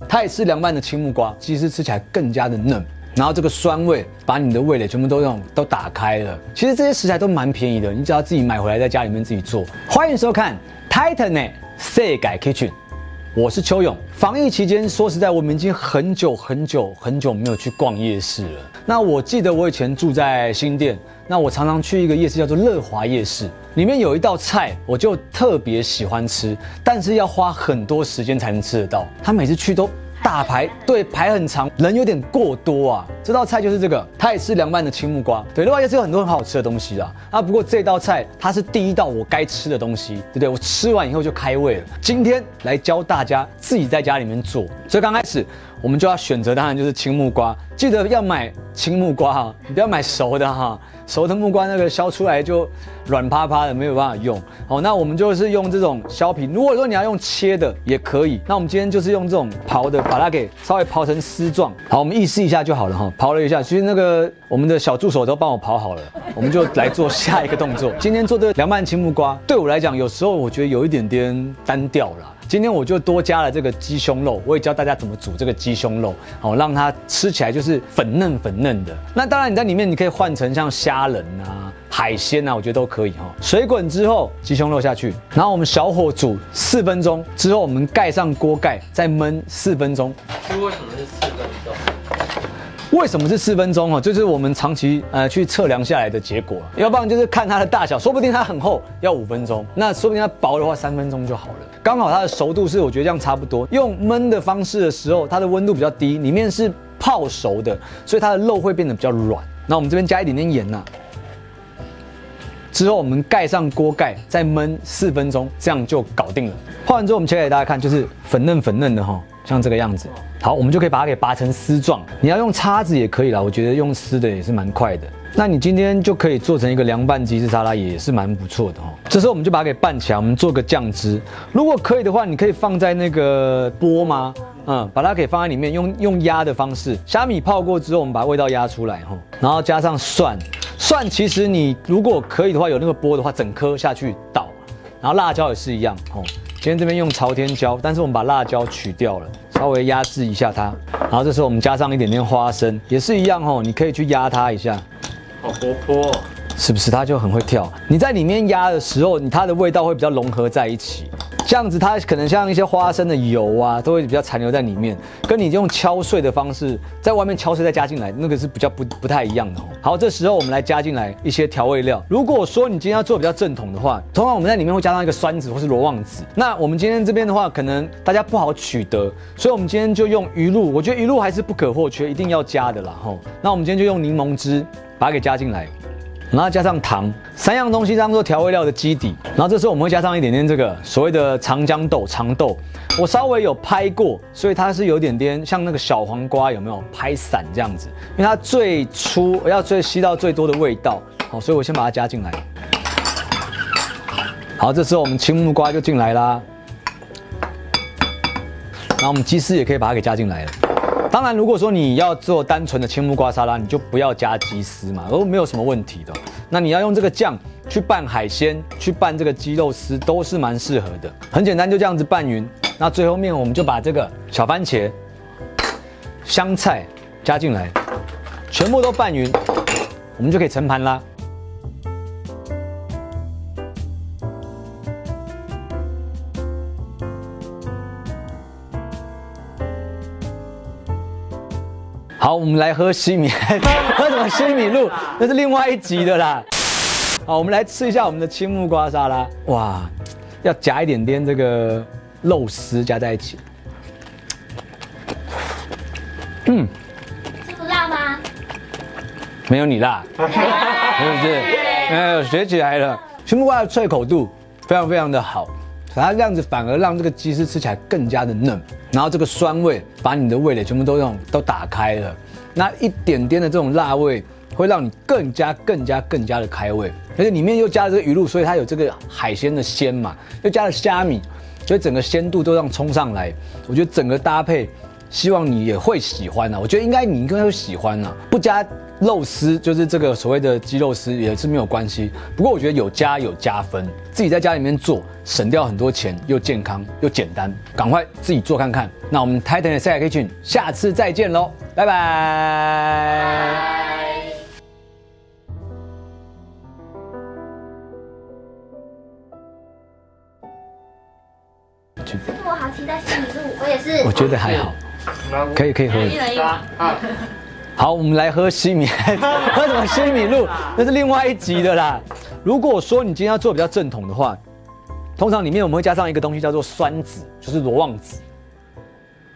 它也是凉拌的青木瓜，其实吃起来更加的嫩。然后这个酸味把你的味蕾全部都打开了。其实这些食材都蛮便宜的，你只要自己买回来在家里面自己做。欢迎收看 Titan 的世界 Kitchen， 我是邱勇。防疫期间，说实在，我们已经很久没有去逛夜市了。那我记得我以前住在新店，那我常常去一个夜市叫做乐华夜市，里面有一道菜我就特别喜欢吃，但是要花很多时间才能吃得到。他每次去都大排，对，排很长，人有点过多啊。这道菜就是这个，它也是凉拌的青木瓜。对，乐华夜市有很多很好吃的东西啦。啊，不过这道菜它是第一道我该吃的东西，对不对？我吃完以后就开胃了。今天来教大家自己在家里面做。所以刚开始我们就要选择，当然就是青木瓜。记得要买青木瓜哈，你不要买熟的哈。熟的木瓜那个削出来就软趴趴的，没有办法用。好，那我们就是用这种削皮。如果说你要用切的也可以，那我们今天就是用这种刨的，把它给稍微刨成丝状。好，我们意思一下就好了哈。刨了一下，其实那个我们的小助手都帮我刨好了，我们就来做下一个动作。今天做这个凉拌青木瓜，对我来讲有时候我觉得有一点点单调啦。今天我就多加了这个鸡胸肉，我也教大家怎么煮这个鸡胸肉，好让它吃起来就是粉嫩的。那当然你在里面你可以换成像虾仁啊、海鲜啊，我觉得都可以哈。水滚之后，鸡胸肉下去，然后我们小火煮4分钟，之后我们盖上锅盖，再焖4分钟。 为什么是4分钟？ 为什么是4分钟哦？就是我们长期去测量下来的结果，要不然就是看它的大小，说不定它很厚要5分钟，那说不定它薄的话3分钟就好了。刚好它的熟度是我觉得这样差不多。用焖的方式的时候，它的温度比较低，里面是泡熟的，所以它的肉会变得比较软。那我们这边加一点点盐呐，之后我们盖上锅盖，再焖4分钟，这样就搞定了。泡完之后我们切给大家看，就是粉嫩的哈，像这个样子。好，我们就可以把它给拔成丝状。你要用叉子也可以啦，我觉得用撕的也是蛮快的。那你今天就可以做成一个凉拌鸡翅沙拉，也是蛮不错的哦。这时候我们就把它给拌起来，我们做个酱汁。如果可以的话，你可以放在那个钵吗？把它给放在里面，用压的方式。虾米泡过之后，我们把味道压出来哈，然后加上蒜。蒜其实你如果可以的话，有那个钵的话，整颗下去倒。然后辣椒也是一样哦。今天这边用朝天椒，但是我们把辣椒取掉了。稍微压制一下它，然后这时候我们加上一点点花生，也是一样哦，你可以去压它一下， 好活泼哦， 是不是？它就很会跳。你在里面压的时候，它的味道会比较融合在一起，这样子它可能像一些花生的油啊，都会比较残留在里面，跟你用敲碎的方式在外面敲碎再加进来，那个是比较不太一样的哦。好，这时候我们来加进来一些调味料。如果说你今天要做比较正统的话，通常我们在里面会加上一个酸子或是罗望子。那我们今天这边的话，可能大家不好取得，所以我们今天就用鱼露。我觉得鱼露还是不可或缺，一定要加的啦吼。那我们今天就用柠檬汁把它给加进来。然后加上糖，3样东西当做调味料的基底。然后这时候我们会加上一点点这个所谓的长江豆、长豆，我稍微有拍过，所以它是有点点像那个小黄瓜，有没有拍散这样子？因为它最初要吸到最多的味道，好，所以我先把它加进来。好，这时候我们青木瓜就进来啦，然后我们鸡丝也可以把它给加进来了。当然，如果说你要做单纯的青木瓜沙拉，你就不要加鸡丝嘛，都没有什么问题的。那你要用这个酱去拌海鲜，去拌这个鸡肉丝，都是蛮适合的。很简单，就这样子拌匀。那最后面我们就把这个小番茄、香菜加进来，全部都拌匀，我们就可以盛盘啦。好，我们来喝西米，喝什么西米露？那是另外一集的啦。好，我们来吃一下我们的青木瓜沙拉。哇，要夹一点点这个肉丝加在一起。 是不辣吗？ 没有你辣，是不是？学起来了。青木瓜的脆口度非常的好，它这样子反而让这个鸡丝吃起来更加的嫩。然后这个酸味把你的味蕾全部都打开了，那一点点的这种辣味会让你更加的开胃，而且里面又加了这个鱼露，所以它有这个海鲜的鲜嘛，又加了虾米，所以整个鲜度都让冲上来。我觉得整个搭配，希望你也会喜欢啊，我觉得你应该会喜欢啊，不加肉丝就是这个所谓的鸡肉丝也是没有关系，不过我觉得有加分，自己在家里面做，省掉很多钱，又健康又简单，赶快自己做看看。那我们 Titan 的 Sky Kitchen 下次再见喽，拜拜。 我好期待西米露，我也是。 我觉得还好，可以喝。 一人一碗。 好，我们来喝西米，喝什么西米露？那是另外一集的啦。如果说你今天要做比较正统的话，通常里面我们会加上一个东西叫做酸子，就是罗望子。